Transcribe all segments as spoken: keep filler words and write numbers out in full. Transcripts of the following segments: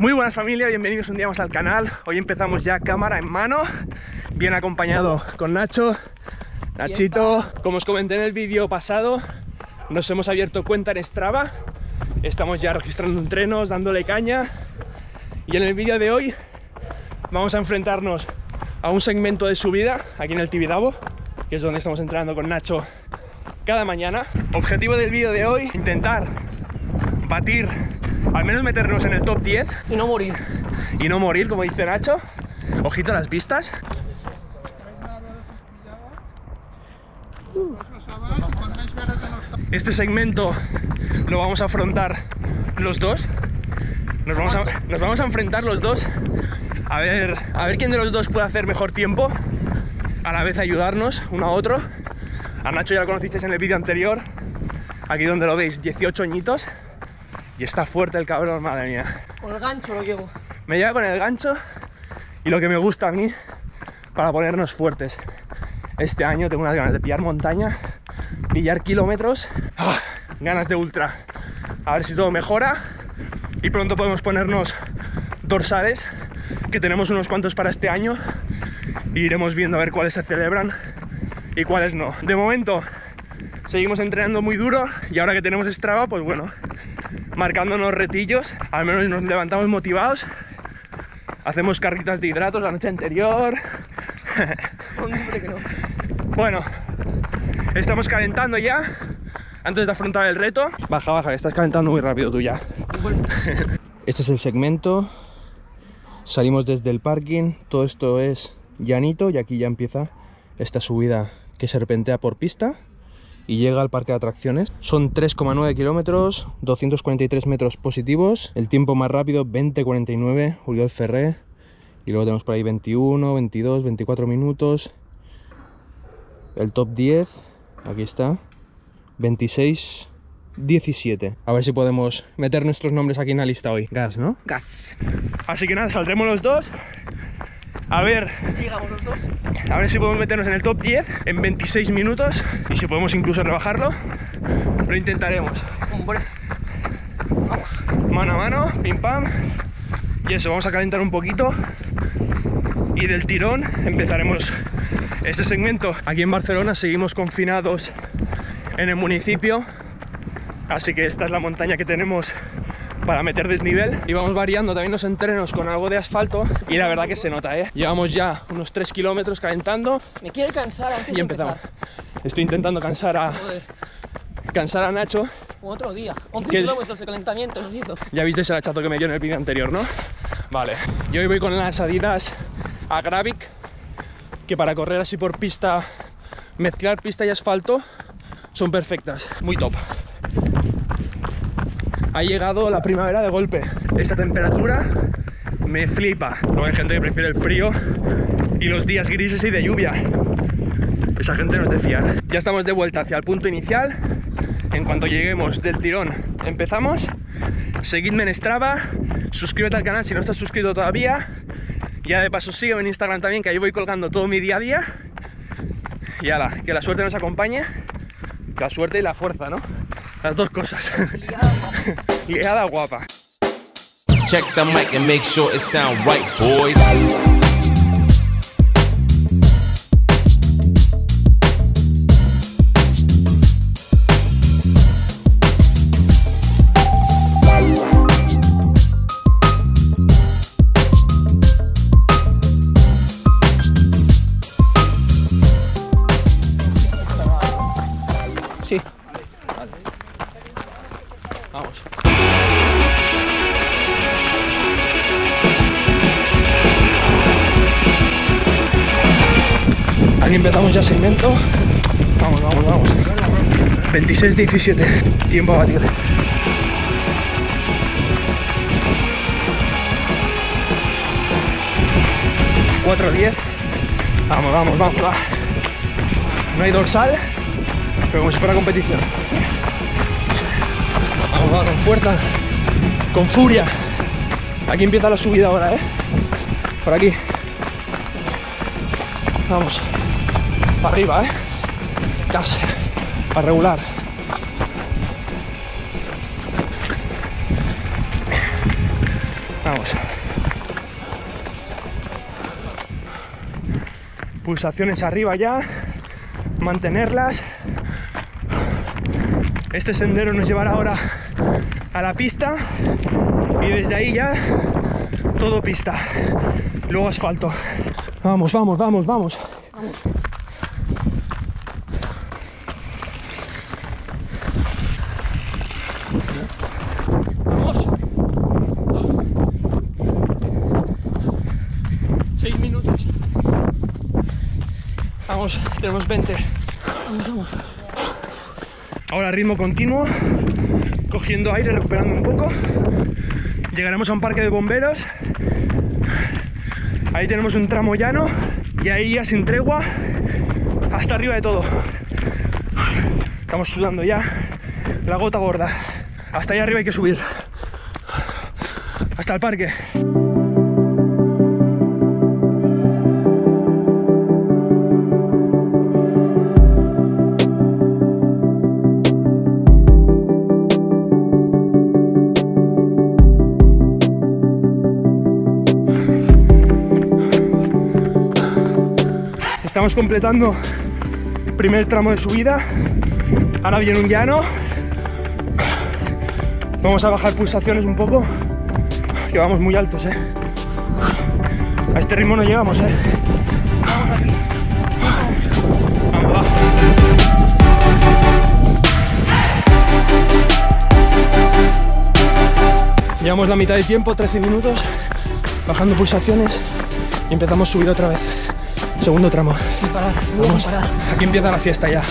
Muy buenas familia, bienvenidos un día más al canal. Hoy empezamos ya cámara en mano, bien acompañado con Nacho, Nachito. Como os comenté en el vídeo pasado, nos hemos abierto cuenta en Strava. Estamos ya registrando entrenos, dándole caña. Y en el vídeo de hoy vamos a enfrentarnos a un segmento de subida aquí en el Tibidabo, que es donde estamos entrenando con Nacho cada mañana. Objetivo del vídeo de hoy, intentar batir, al menos meternos en el top diez y no morir. Y no morir, como dice Nacho. Ojito a las vistas. Este segmento lo vamos a afrontar los dos. Nos vamos a, nos vamos a enfrentar los dos. A ver, a ver quién de los dos puede hacer mejor tiempo. A la vez ayudarnos uno a otro. A Nacho ya lo conocisteis en el vídeo anterior. Aquí donde lo veis, dieciocho añitos. Y está fuerte el cabrón, madre mía. Con el gancho lo llevo. Me lleva con el gancho y lo que me gusta a mí para ponernos fuertes. Este año tengo unas ganas de pillar montaña, pillar kilómetros, ¡ah! Ganas de ultra. A ver si todo mejora y pronto podemos ponernos dorsales, que tenemos unos cuantos para este año. Y iremos viendo a ver cuáles se celebran y cuáles no. De momento seguimos entrenando muy duro y ahora que tenemos Strava, pues bueno, marcándonos retillos, al menos nos levantamos motivados, hacemos carritas de hidratos la noche anterior. Hombre, que no. Bueno, estamos calentando ya antes de afrontar el reto. Baja, baja, que estás calentando muy rápido tú ya. Este es el segmento. Salimos desde el parking, todo esto es llanito y aquí ya empieza esta subida que serpentea por pista y llega al parque de atracciones. Son tres coma nueve kilómetros, doscientos cuarenta y tres metros positivos. El tiempo más rápido, veinte cuarenta y nueve, Uriol Ferré. Y luego tenemos por ahí veintiuno, veintidós, veinticuatro minutos. El top diez, aquí está, veintiséis diecisiete. A ver si podemos meter nuestros nombres aquí en la lista hoy. Gas, ¿no? Gas. Así que nada, saldremos los dos. A ver, Sigamos los dos. a ver si podemos meternos en el top diez en veintiséis minutos y si podemos incluso rebajarlo. Lo intentaremos. Hombre. Vamos. Mano a mano, pim pam. Y eso, vamos a calentar un poquito y del tirón empezaremos este segmento. Aquí en Barcelona seguimos confinados en el municipio, así que esta es la montaña que tenemos para meter desnivel y vamos variando también los entrenos con algo de asfalto y la verdad que se nota, ¿eh? Llevamos ya unos tres kilómetros calentando. Me quiere cansar antes Y de empezamos. empezar. Estoy intentando cansar a, Joder, cansar a Nacho. como otro día. once ¿Qué? kilómetros de calentamiento nos hizo. Ya visteis el hachazo que me dio en el vídeo anterior, ¿no? Vale. Yo hoy voy con las Adidas Agravic, que para correr así por pista, mezclar pista y asfalto, son perfectas. Muy top. Ha llegado la primavera de golpe. Esta temperatura me flipa. Luego hay gente que prefiere el frío y los días grises y de lluvia. Esa gente no es de fiar. Ya estamos de vuelta hacia el punto inicial. En cuanto lleguemos del tirón, empezamos. Seguidme en Strava, suscríbete al canal si no estás suscrito todavía. Ya de paso sígueme en Instagram también, que ahí voy colgando todo mi día a día. Y ala, que la suerte nos acompañe. La suerte y la fuerza, ¿no? Las dos cosas. Liada guapa. Check the mic and make sure it sound right, boys. Sí. Vamos. Aquí empezamos ya segmento. Vamos, vamos, vamos. veintiséis diecisiete. Tiempo a batir. cuatro diez. Vamos, vamos, vamos. Va. No hay dorsal, pero como si fuera competición. Vamos, vamos, con fuerza, con furia. Aquí empieza la subida ahora, ¿eh? Por aquí. Vamos. Para arriba, ¿eh? Gas. Para regular. Vamos. Vamos. Pulsaciones arriba ya, mantenerlas. Este sendero nos llevará ahora a la pista y desde ahí ya todo pista, luego asfalto. Vamos, vamos, vamos, vamos. Vamos. Vamos. Seis minutos. Vamos, tenemos veinte. Vamos, vamos. Ahora ritmo continuo, cogiendo aire, recuperando un poco. Llegaremos a un parque de bomberos. Ahí tenemos un tramo llano y ahí ya sin tregua hasta arriba de todo. Estamos sudando ya, la gota gorda. Hasta allá arriba hay que subir. Hasta el parque. Estamos completando el primer tramo de subida. Ahora viene un llano. Vamos a bajar pulsaciones un poco, que vamos muy altos, ¿eh? A este ritmo no llegamos, ¿eh? Vamos aquí. Vamos, va. Llevamos la mitad de tiempo, trece minutos, bajando pulsaciones y empezamos a subir otra vez. Segundo tramo. Sin parar, Vamos, sin parar. aquí empieza la fiesta ya.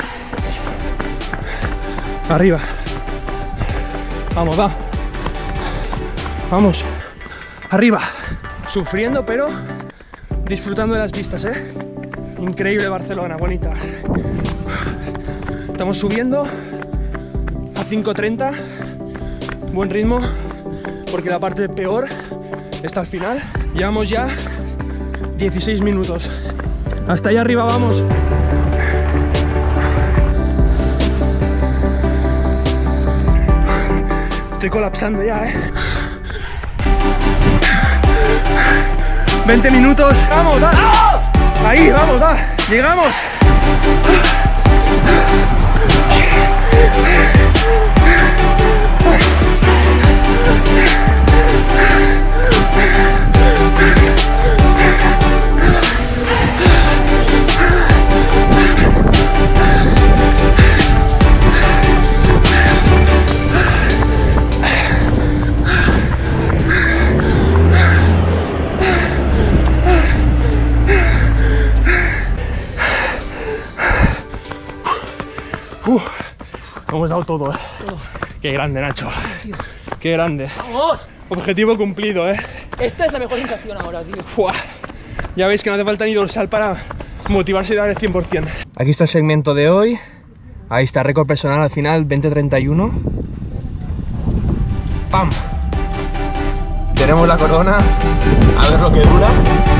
Arriba. Vamos, va. Vamos. Arriba. Sufriendo, pero disfrutando de las vistas, ¿eh? Increíble Barcelona, bonita. Estamos subiendo a cinco treinta. Buen ritmo, porque la parte peor está al final. Llevamos ya dieciséis minutos. Hasta allá arriba vamos. Estoy colapsando ya, ¿eh? veinte minutos. Vamos, da. Ahí, vamos, da. Llegamos. Uf, hemos dado todo, ¿eh? Todo. Qué grande, Nacho. Qué grande. ¡Vamos! Objetivo cumplido, ¿eh? Esta es la mejor sensación ahora, tío. Fua. Ya veis que no hace falta ni dorsal para motivarse y dar el cien por cien. Aquí está el segmento de hoy. Ahí está, récord personal al final, veinte treinta y uno. ¡Pam! Tenemos la corona. A ver lo que dura.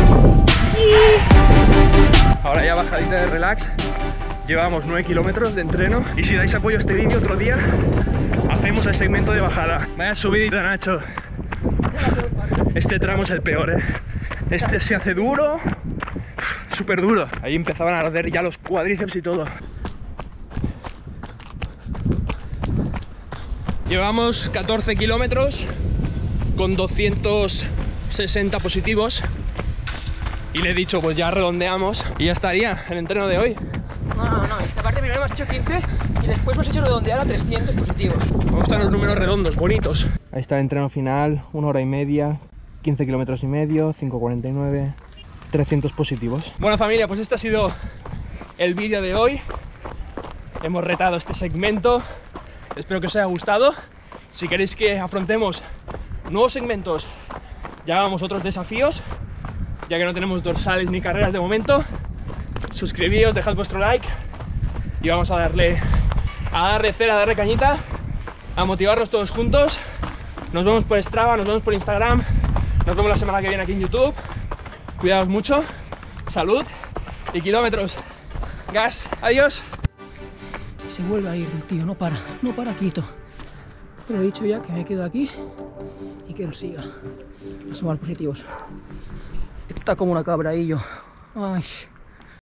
Ahora ya bajadita de relax. Llevamos nueve kilómetros de entreno. Y si dais apoyo a este vídeo otro día, hacemos el segmento de bajada. Vaya subidita, Nacho. Este tramo es el peor, ¿eh? Este se hace duro. Súper duro. Ahí empezaban a arder ya los cuádriceps y todo. Llevamos catorce kilómetros con doscientos sesenta positivos. Y le he dicho, pues ya redondeamos y ya estaría el entreno de hoy. No, no, no. Esta parte primero hemos hecho quince y después hemos hecho redondear a trescientos positivos. Me gustan los números redondos, bonitos. Ahí está el entreno final, una hora y media, quince kilómetros y medio, cinco cuarenta y nueve, trescientos positivos. Bueno, familia, pues este ha sido el vídeo de hoy. Hemos retado este segmento. Espero que os haya gustado. Si queréis que afrontemos nuevos segmentos y hagamos otros desafíos, ya que no tenemos dorsales ni carreras de momento, suscribíos, dejad vuestro like y vamos a darle a darle cera, a darle cañita, a motivarnos todos juntos. Nos vemos por Strava, nos vemos por Instagram, nos vemos la semana que viene aquí en YouTube. Cuidaos mucho, salud y kilómetros. Gas, adiós. Se vuelve a ir el tío, no para, no para quieto. Pero he dicho ya que me quedo aquí y que que él siga. No somos positivos. Está como una cabra ahí yo. Ay.